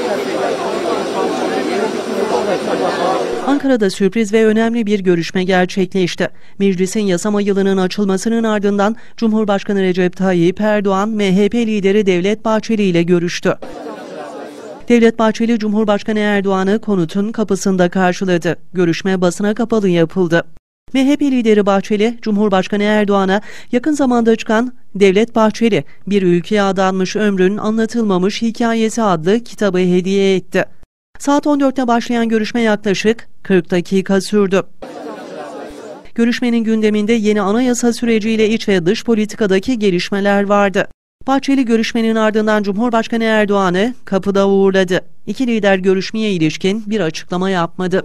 Ankara'da sürpriz ve önemli bir görüşme gerçekleşti. Meclisin yasama yılının açılmasının ardından Cumhurbaşkanı Recep Tayyip Erdoğan, MHP lideri Devlet Bahçeli ile görüştü. Devlet Bahçeli, Cumhurbaşkanı Erdoğan'ı konutun kapısında karşıladı. Görüşme basına kapalı yapıldı. MHP lideri Bahçeli, Cumhurbaşkanı Erdoğan'a yakın zamanda çıkan Devlet Bahçeli, Bir Ülkeye Adanmış Ömrün Anlatılmamış Hikayesi adlı kitabı hediye etti. Saat 14'te başlayan görüşme yaklaşık 40 dakika sürdü. Görüşmenin gündeminde yeni anayasa süreciyle iç ve dış politikadaki gelişmeler vardı. Bahçeli görüşmenin ardından Cumhurbaşkanı Erdoğan'ı kapıda uğurladı. İki lider görüşmeye ilişkin bir açıklama yapmadı.